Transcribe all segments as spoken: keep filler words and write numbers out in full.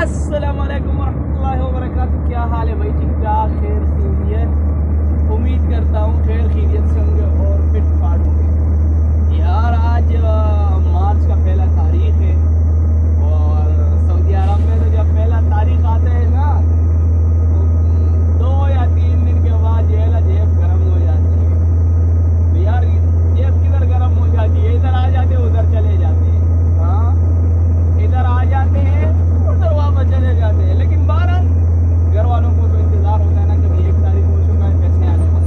अस्सलामुअलैकुम वरहमतुल्लाहि वबरकातुहू। क्या हाल है भाई? ठीक ठाक, खैर खैरियत। उम्मीद करता हूँ खैर खैरियत से होंगे और फिट फाट होंगे। यार आज मार्च का पहला तारीख है और सऊदी अरब में तो जब पहला तारीख आता है ना तो दो या तीन दिन के बाद जो है ना जेब गर्म हो जाती है। तो यार जेब किधर गर्म हो जाती है? इधर आ जाते हैं उधर चले जाते हैं, हाँ इधर आ जाते हैं उधर वापस चले जाते हैं। लेकिन बहरहाल घर वालों को तो इंतज़ार होता है ना, कभी एक तारीख हो चुका है पैसे आने का।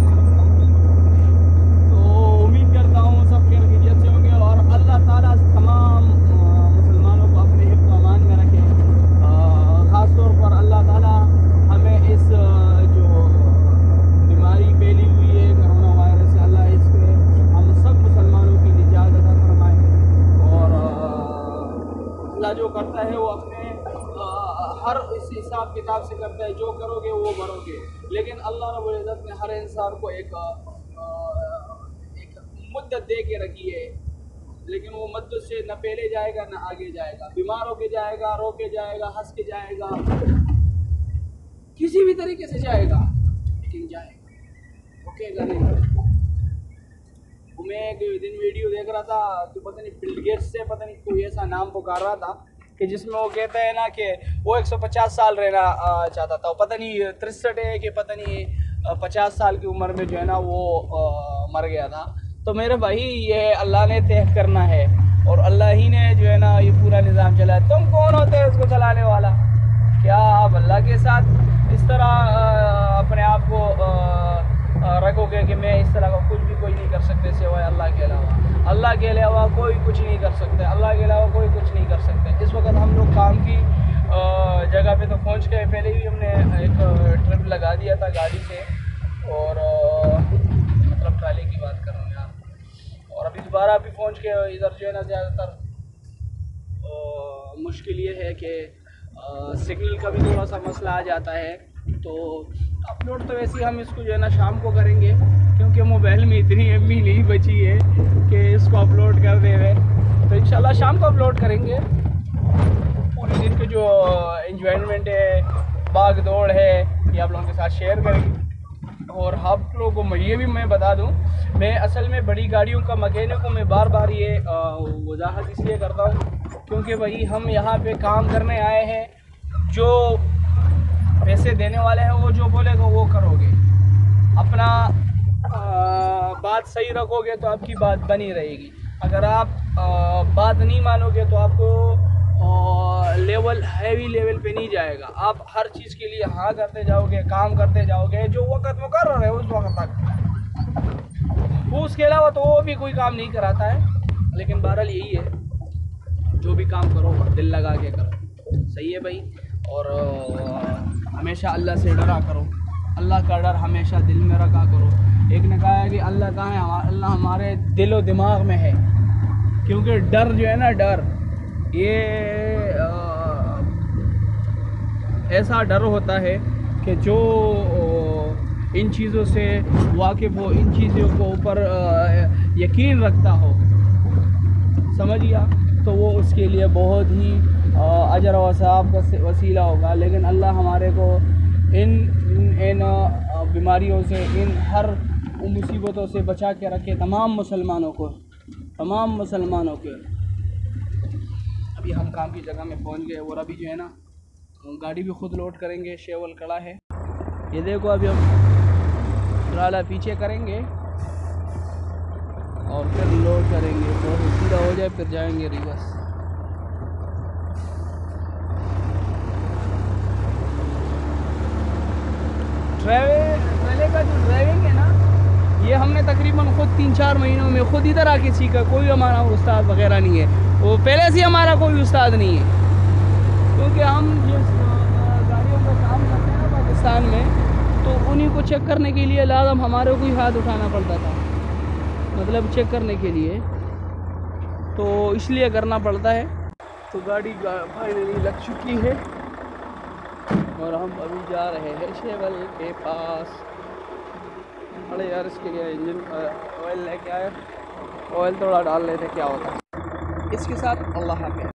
तो उम्मीद करता हूँ सब खैर खैरियत से होंगे और अल्लाह ताला तमाम मुसलमानों को अपने हिफ्ज़ व अमान में रखे। ख़ास तौर पर अल्लाह ताला हमें इस जो बीमारी फैली हुई है कोरोना वायरस से, अल्लाह इससे हम सब मुसलमानों की निजात अता फरमाए। और अल्लाह जो करता है वो अपने हर इस हिसाब किताब से करता है, जो करोगे वो भरोगे। लेकिन अल्लाह रब्बुल इज़्ज़त ने हर इंसान को एक एक मुद्दत दे के रखी है, लेकिन वो मुद्दत से न पहले जाएगा न आगे जाएगा। बीमार होके जाएगा, रो के जाएगा, हंस के जाएगा, किसी भी तरीके से जाएगा, लेकिन जाएगा, रुकेगा नहीं। मैं एक दिन वीडियो देख रहा था कि पता नहीं बिल गेट्स से पता नहीं कोई ऐसा नाम पुकार रहा था कि जिसमें वो कहते हैं ना कि वो एक सौ पचास साल रहना चाहता था। पता नहीं तिरसठ है कि पता नहीं पचास साल की उम्र में जो है ना वो आ, मर गया था। तो मेरे भाई ये अल्लाह ने तय करना है और अल्लाह ही ने जो है ना ये पूरा निज़ाम चलाया। तुम कौन होते हो इसको चलाने वाला? क्या आप अल्लाह के साथ इस तरह आ, अपने आप को आ, रखोगे कि मैं इस तरह का कुछ भी कोई नहीं कर सकते सिवाय अल्लाह के अलावा? अल्लाह के अलावा कोई कुछ नहीं कर सकते, अल्लाह के अलावा कोई कुछ नहीं कर सकते। इस वक्त हम लोग काम की जगह पे तो पहुंच गए। पहले भी हमने एक ट्रिप लगा दिया था गाड़ी से और मतलब ट्राली की बात कर रहा हूँ यार। और अभी दोबारा अभी पहुँच के इधर जो है ना ज़्यादातर मुश्किल ये है कि सिग्नल का भी थोड़ा सा मसला आ जाता है। तो अपलोड तो वैसे ही हम इसको जो है ना शाम को करेंगे, क्योंकि मोबाइल में इतनी एम बी नहीं बची है कि इसको अपलोड कर दे रहे। तो इंशाल्लाह शाम को अपलोड करेंगे। पूरे दिन के जो एंजॉयमेंट है, भाग दौड़ है, ये आप लोगों के साथ शेयर करेंगे। और आप लोगों को ये भी मैं बता दूं, मैं असल में बड़ी गाड़ियों का मैकेनिक को मैं बार बार ये वजाहत इसलिए करता हूँ क्योंकि भाई हम यहाँ पे काम करने आए हैं। जो पैसे देने वाले हैं वो जो बोलेगा वो करोगे, अपना आ, बात सही रखोगे तो आपकी बात बनी रहेगी। अगर आप आ, बात नहीं मानोगे तो आपको आ, लेवल हैवी लेवल पे नहीं जाएगा। आप हर चीज़ के लिए हाँ करते जाओगे, काम करते जाओगे जो वक़्त मुकर्रर है उस वक्त तक। वो उसके अलावा तो वो भी कोई काम नहीं कराता है। लेकिन बहरहाल यही है, जो भी काम करो दिल लगा के करो, सही है भाई। और हमेशा अल्लाह से डरा करो, अल्लाह का डर हमेशा दिल में रखा करो। एक ने कहा है कि अल्लाह कहाँ है? अल्लाह हमारे दिल और दिमाग में है। क्योंकि डर जो है ना, डर ये आ, ऐसा डर होता है कि जो इन चीज़ों से वाकिफ़ हो, इन चीज़ों को ऊपर यकीन रखता हो, समझिए, तो वो उसके लिए बहुत ही अजर व सवाब का वसीला होगा। लेकिन अल्लाह हमारे को इन इन बीमारियों से, इन हर मुसीबतों से बचा के रखे, तमाम मुसलमानों को, तमाम मुसलमानों के। अभी हम काम की जगह में पहुंच गए और अभी जो है ना गाड़ी भी खुद लोड करेंगे। शेवल कड़ा है, ये देखो। अभी हम ट्राला पीछे करेंगे और फिर लोड करेंगे, तो सीधा हो जाए फिर जाएंगे रिवर्स। ट्रेले का जो ड्राइविंग है ना, ये हमने तकरीबन ख़ुद तीन चार महीनों में ख़ुद इधर आके सीखा। कोई हमारा उस्ताद वगैरह नहीं है, वो पहले से हमारा कोई उस्ताद नहीं है। क्योंकि हम जिस गाड़ियों का काम करते हैं ना पाकिस्तान में, तो उन्हीं को चेक करने के लिए लाजम हमारे को ही हाथ उठाना पड़ता था, मतलब चेक करने के लिए, तो इसलिए करना पड़ता है। तो गाड़ी फाइनली लग चुकी है और हम अभी जा रहे हैं शेवल के पास। अरे यार, इसके लिए इंजन ऑयल लेके आए, ऑयल थोड़ा डाल लेते क्या होता है। इसके साथ अल्लाह हाफ़िज़।